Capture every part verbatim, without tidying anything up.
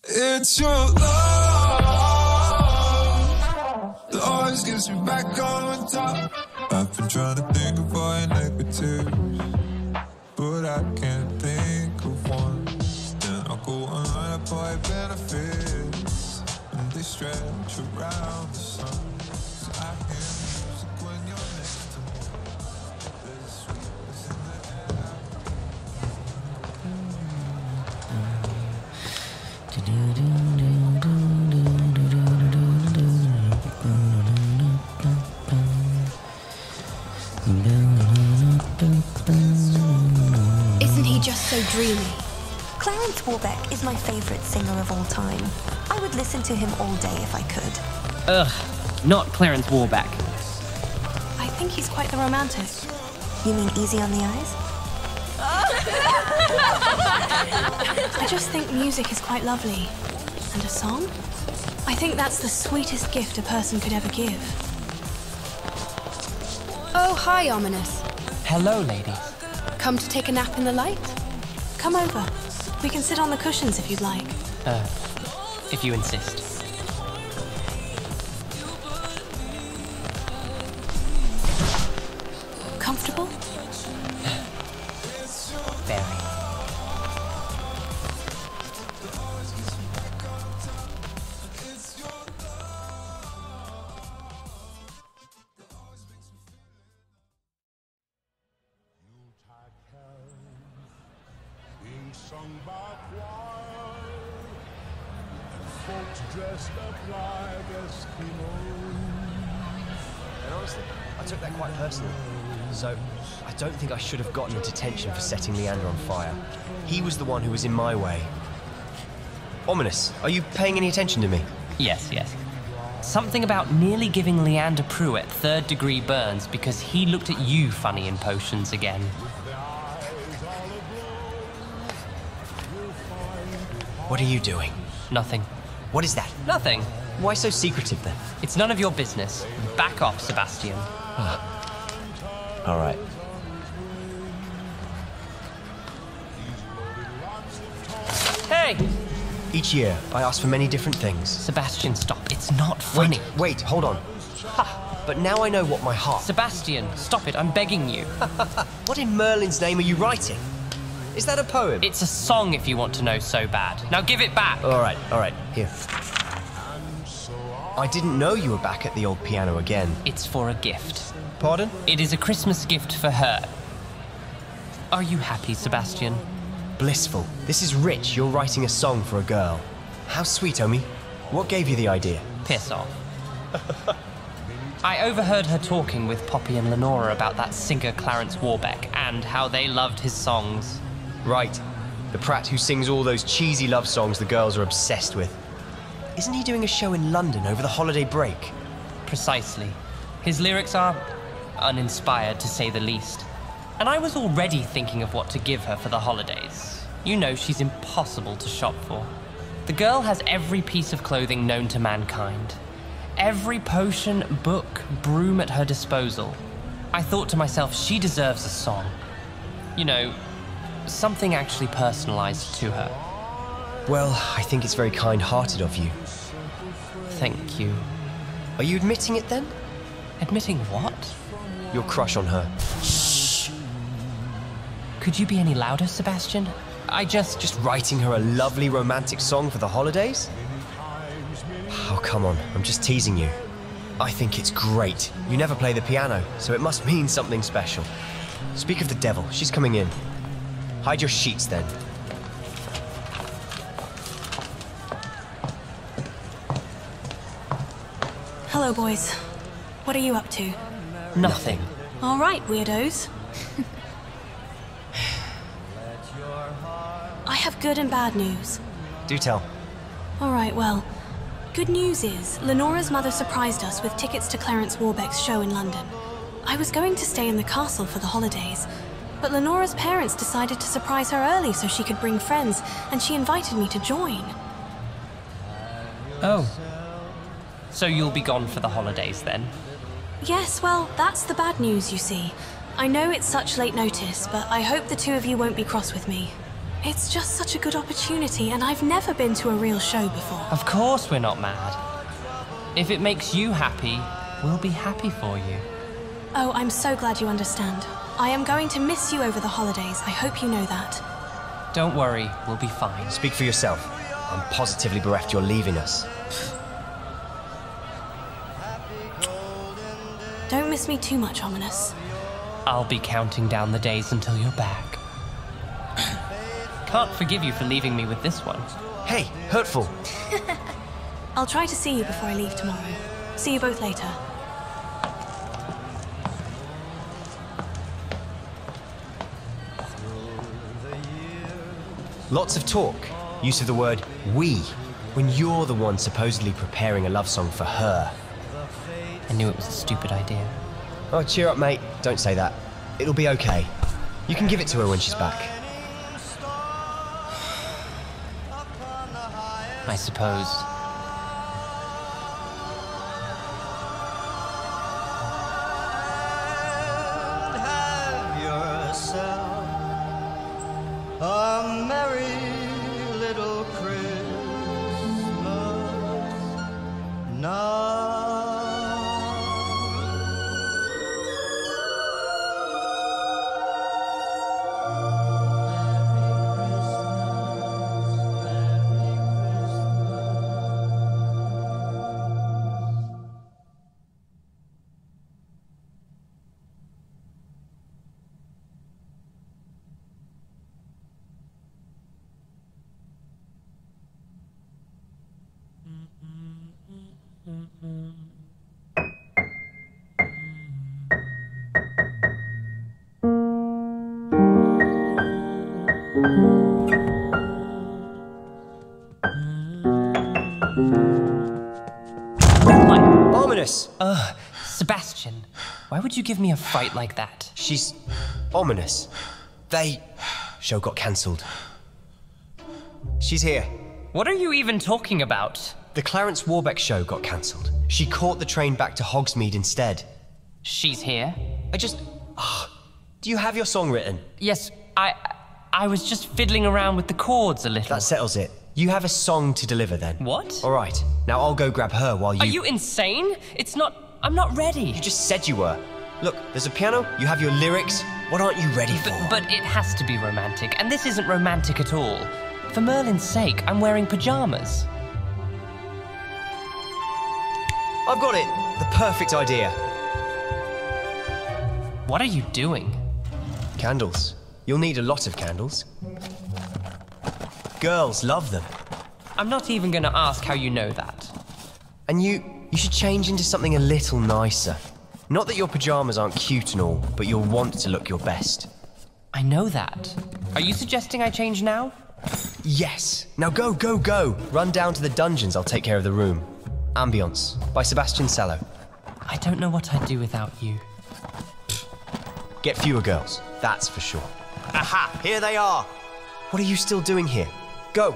It's your love that always gets me back on top. I've been trying to think of all your negatives, but I can't think of one. Then I'll go online and buy benefits, and they stretch around the sun. So I hear music when you're next to me. There's sweetness in the air. Isn't he just so dreamy? Clarence Warbeck is my favourite singer of all time. I would listen to him all day if I could. Ugh, not Clarence Warbeck. I think he's quite the romantic. You mean easy on the eyes? I just think music is quite lovely. And a song? I think that's the sweetest gift a person could ever give. Oh, hi, Ominous. Hello, ladies. Come to take a nap in the light? Come over. We can sit on the cushions if you'd like. Uh, if you insist. Comfortable? Very. Sung by choir and folks dressed up like Eskimos. And honestly, I took that quite personally. So, I don't think I should have gotten into detention for setting Leander on fire. He was the one who was in my way. Ominous, are you paying any attention to me? Yes, yes. Something about nearly giving Leander Pruitt third-degree burns because he looked at you funny in potions again. What are you doing? Nothing. What is that? Nothing. Why so secretive then? It's none of your business. Back off, Sebastian. All right. Hey! Each year, I ask for many different things. Sebastian, stop. It's not funny. Wait, wait, hold on. Ha! But now I know what my heart... Sebastian, stop it. I'm begging you. What in Merlin's name are you writing? Is that a poem? It's a song if you want to know so bad. Now give it back. All right, all right, here. I didn't know you were back at the old piano again. It's for a gift. Pardon? It is a Christmas gift for her. Are you happy, Sebastian? Blissful. This is rich. You're writing a song for a girl. How sweet, Omi. What gave you the idea? Piss off. I overheard her talking with Poppy and Lenora about that singer Clarence Warbeck and how they loved his songs. Right. The prat who sings all those cheesy love songs the girls are obsessed with. Isn't he doing a show in London over the holiday break? Precisely. His lyrics are uninspired, to say the least. And I was already thinking of what to give her for the holidays. You know she's impossible to shop for. The girl has every piece of clothing known to mankind. Every potion, book, broom at her disposal. I thought to myself, she deserves a song. You know, something actually personalized to her. Well, I think it's very kind-hearted of you. Thank you. Are you admitting it then? Admitting what? Your crush on her. Shh! Could you be any louder, Sebastian? I just... Just writing her a lovely romantic song for the holidays? Oh, come on. I'm just teasing you. I think it's great. You never play the piano, so it must mean something special. Speak of the devil. She's coming in. Hide your sheets, then. Hello, boys. What are you up to? Nothing. All right, weirdos. I have good and bad news. Do tell. All right, well, good news is Lenora's mother surprised us with tickets to Clarence Warbeck's show in London. I was going to stay in the castle for the holidays, but Lenora's parents decided to surprise her early so she could bring friends, and she invited me to join. Oh. So you'll be gone for the holidays, then? Yes, well, that's the bad news, you see. I know it's such late notice, but I hope the two of you won't be cross with me. It's just such a good opportunity, and I've never been to a real show before. Of course we're not mad. If it makes you happy, we'll be happy for you. Oh, I'm so glad you understand. I am going to miss you over the holidays. I hope you know that. Don't worry, we'll be fine. Speak for yourself. I'm positively bereft you're leaving us. Don't miss me too much, Ominous. I'll be counting down the days until you're back. Can't forgive you for leaving me with this one. Hey, Hurtful. I'll try to see you before I leave tomorrow. See you both later. Lots of talk. Use of the word we, when you're the one supposedly preparing a love song for her. I knew it was a stupid idea. Oh, cheer up, mate. Don't say that. It'll be okay. You can give it to her when she's back. I suppose. Have yourself a merry little Christmas now. Ominous! Ugh, Sebastian, why would you give me a fright like that? She's ominous. They... Show got cancelled. She's here. What are you even talking about? The Clarence Warbeck show got cancelled. She caught the train back to Hogsmeade instead. She's here? I just... Oh, do you have your song written? Yes, I... I was just fiddling around with the chords a little. That settles it. You have a song to deliver then. What? All right. Now I'll go grab her while you... Are you insane? It's not... I'm not ready. You just said you were. Look, there's a piano, you have your lyrics. What aren't you ready for? But, but it has to be romantic, and this isn't romantic at all. For Merlin's sake, I'm wearing pajamas. I've got it. The perfect idea. What are you doing? Candles. You'll need a lot of candles. Girls love them. I'm not even gonna ask how you know that. And you, you should change into something a little nicer. Not that your pajamas aren't cute and all, but you'll want to look your best. I know that. Are you suggesting I change now? Yes. Now go, go, go. Run down to the dungeons, I'll take care of the room. Ambience, by Sebastian Sallow. I don't know what I'd do without you. Get fewer girls, that's for sure. Aha, here they are. What are you still doing here? Go.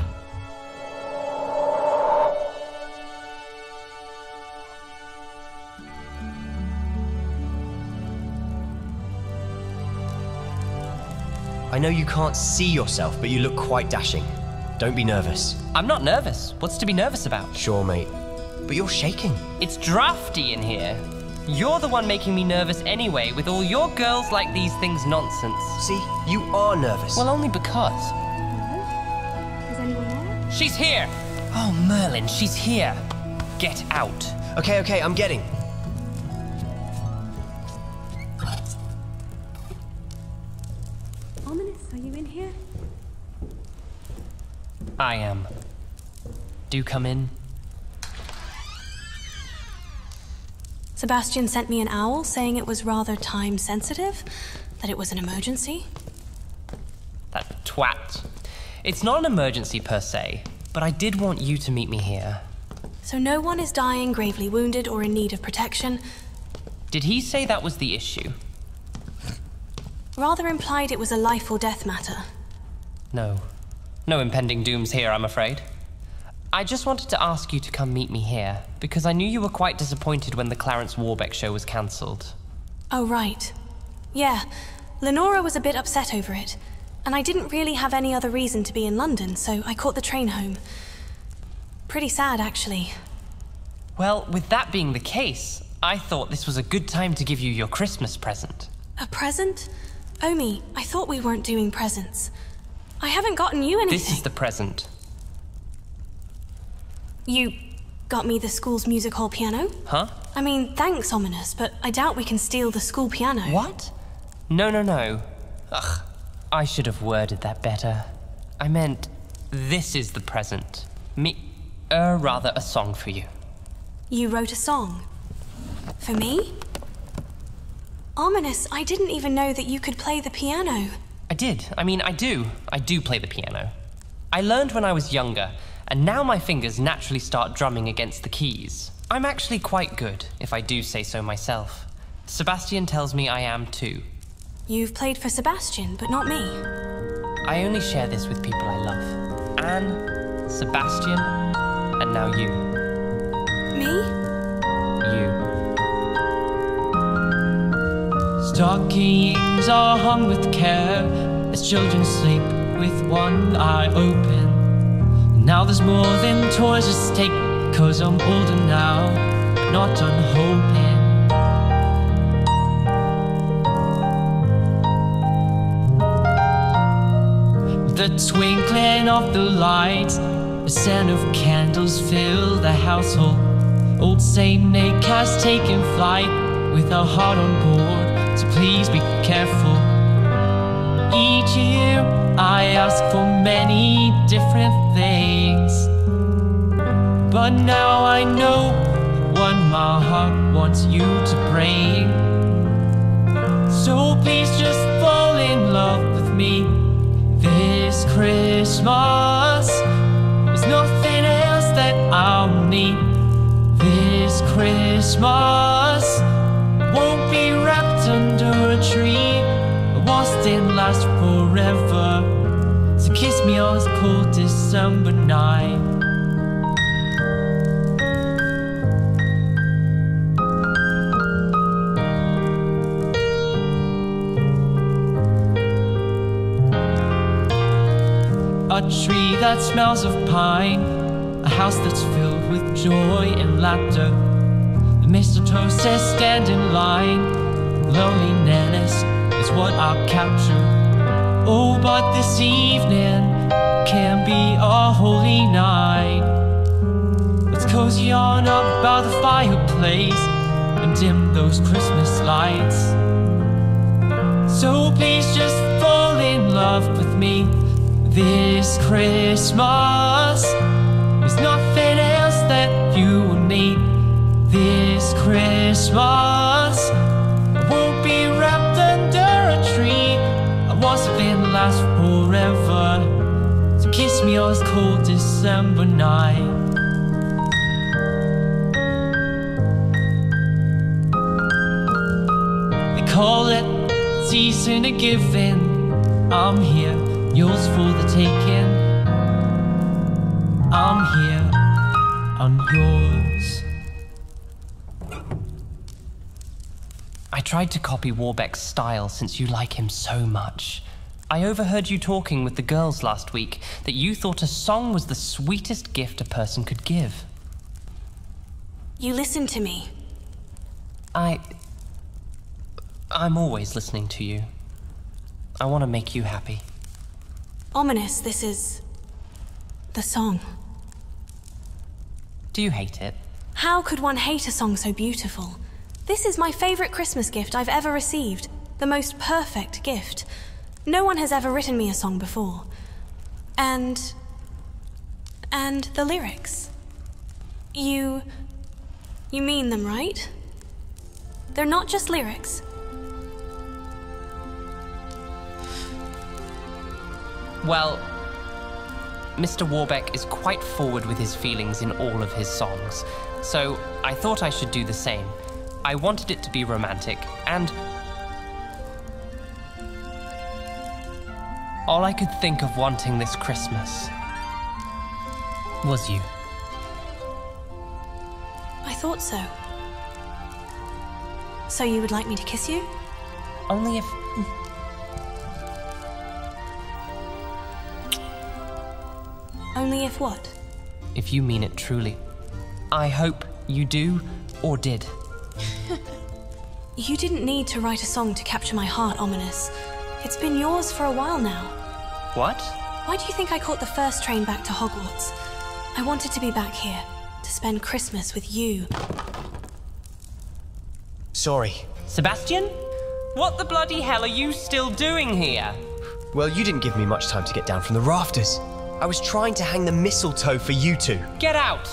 I know you can't see yourself, but you look quite dashing. Don't be nervous. I'm not nervous. What's to be nervous about? Sure, mate. But you're shaking. It's drafty in here. You're the one making me nervous anyway, with all your girls like these things nonsense. See, you are nervous. Well, only because. Is anyone there? She's here! Oh, Merlin, she's here. Get out. Okay, okay, I'm getting. Ominous, are you in here? I am. Do come in. Sebastian sent me an owl saying it was rather time sensitive, that it was an emergency. That twat. It's not an emergency per se, but I did want you to meet me here. So no one is dying, gravely wounded, or in need of protection. Did he say that was the issue? Rather implied it was a life or death matter. No. No impending dooms here, I'm afraid. I just wanted to ask you to come meet me here, because I knew you were quite disappointed when the Clarence Warbeck show was cancelled. Oh, right. Yeah, Lenora was a bit upset over it. and I didn't really have any other reason to be in London, so I caught the train home. Pretty sad, actually. Well, with that being the case, I thought this was a good time to give you your Christmas present. A present? Omi, I thought we weren't doing presents. I haven't gotten you anything. This is the present. You got me the school's music hall piano? Huh? I mean, thanks, Ominous, but I doubt we can steal the school piano. What? No, no, no. Ugh, I should have worded that better. I meant, this is the present. Me, er, rather, a song for you. You wrote a song? For me? Ominous, I didn't even know that you could play the piano. I did. I mean, I do. I do play the piano. I learned when I was younger, and now my fingers naturally start drumming against the keys. I'm actually quite good, if I do say so myself. Sebastian tells me I am too. You've played for Sebastian, but not me. I only share this with people I love. Anne, Sebastian, and now you. Me? You. Stockings are hung with care as children sleep with one eye open. Now there's more than toys at stake, cause I'm older now, but not done hoping. The twinkling of the lights, the scent of candles fill the household. Old Saint Nick has taken flight with our heart on board, so please be careful. Each year I ask for many different things, but now I know what my heart wants you to bring. So please just fall in love with me this Christmas. There's nothing else that I'll need this Christmas. Won't be wrapped under a tree, a waltz didn't last forever, so kiss me on this cold December night. A tree that smells of pine, a house that's filled with joy and laughter. The mistletoe says stand in line, loneliness is what I'll capture. Oh, but this evening can be a holy night. Let's cozy on up by the fireplace and dim those Christmas lights. So please just fall in love with me this Christmas. There's nothing else that you will need this Christmas. I won't be wrapped under a tree, I wasn't last forever, so kiss me on this cold December night. They call it season of giving. I'm here, yours for the taking. I'm here, I'm yours. I tried to copy Warbeck's style since you like him so much. I overheard you talking with the girls last week that you thought a song was the sweetest gift a person could give. You listen to me. I... I'm always listening to you. I want to make you happy. Ominous, this is... the song. Do you hate it? How could one hate a song so beautiful? This is my favorite Christmas gift I've ever received. The most perfect gift. No one has ever written me a song before. And... and the lyrics. You... you mean them, right? They're not just lyrics. Well, Mister Warbeck is quite forward with his feelings in all of his songs, so I thought I should do the same. I wanted it to be romantic, and all I could think of wanting this Christmas was you. I thought so. So you would like me to kiss you? Only if... Only if what? If you mean it truly. I hope you do, or did. You didn't need to write a song to capture my heart, Ominous. It's been yours for a while now. What? Why do you think I caught the first train back to Hogwarts? I wanted to be back here, to spend Christmas with you. Sorry. Sebastian? What the bloody hell are you still doing here? Well, you didn't give me much time to get down from the rafters. I was trying to hang the mistletoe for you two. Get out!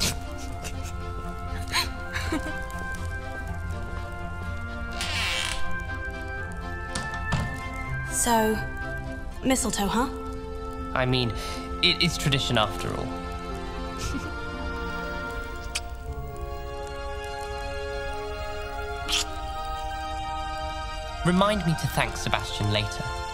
So, mistletoe, huh? I mean, it is tradition after all. Remind me to thank Sebastian later.